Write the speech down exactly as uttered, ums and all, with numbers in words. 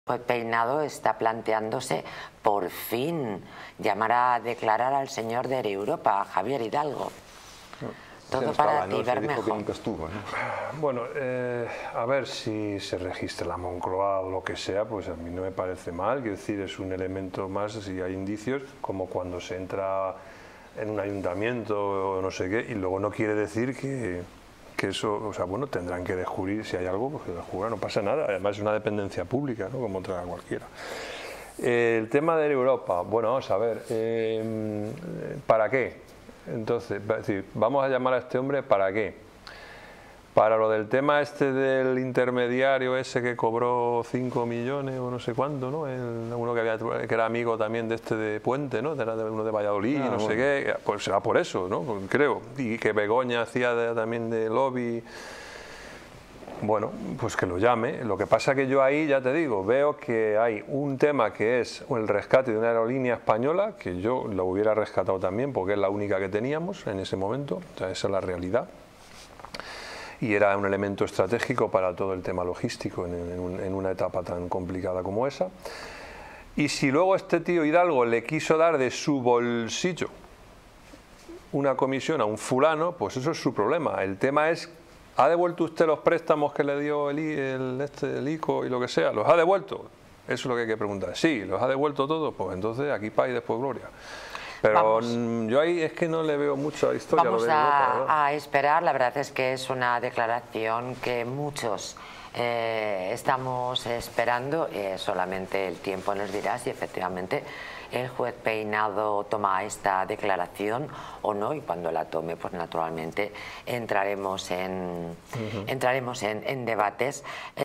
Pues Peinado está planteándose por fin llamar a declarar al señor de Europa, a Javier Hidalgo. Todo no para estaba, ti, ¿no? Bermejo. Se dijo que nunca estuvo, ¿no? Bueno, eh, a ver si se registra la Moncloa o lo que sea, pues a mí no me parece mal. Quiero decir, es un elemento más, si hay indicios, como cuando se entra en un ayuntamiento o no sé qué, y luego no quiere decir que, que eso, o sea, bueno, tendrán que descubrir si hay algo, pues que descubran, no pasa nada. Además es una dependencia pública, ¿no? Como otra cualquiera. Eh, el tema de Europa, bueno, vamos a ver, eh, ¿para qué? Entonces, es decir, vamos a llamar a este hombre ¿para qué? Para lo del tema este del intermediario ese que cobró cinco millones o no sé cuánto, ¿no? El, uno que, había, que era amigo también de este de Puente, ¿no? Era de uno de Valladolid, ah, no bueno. sé qué, pues será por eso, ¿no? Creo. Y que Begoña hacía de, también de lobby. Bueno, pues que lo llame. Lo que pasa que yo ahí, ya te digo, veo que hay un tema que es el rescate de una aerolínea española, que yo lo hubiera rescatado también porque es la única que teníamos en ese momento, o sea, esa es la realidad. Y era un elemento estratégico para todo el tema logístico en, en, en una etapa tan complicada como esa. Y si luego este tío Hidalgo le quiso dar de su bolsillo una comisión a un fulano, pues eso es su problema. El tema es, ¿ha devuelto usted los préstamos que le dio el, el, este, el ICO y lo que sea? ¿Los ha devuelto? Eso es lo que hay que preguntar. Sí, ¿los ha devuelto todos? Pues entonces aquí paz y después gloria. Pero Vamos. yo ahí es que no le veo mucha historia. Vamos lo de a, Europa, a esperar. La verdad es que es una declaración que muchos eh, estamos esperando. Eh, solamente el tiempo nos dirá si efectivamente el juez Peinado toma esta declaración o no, y cuando la tome, pues naturalmente entraremos en, uh-huh. entraremos en, en debates.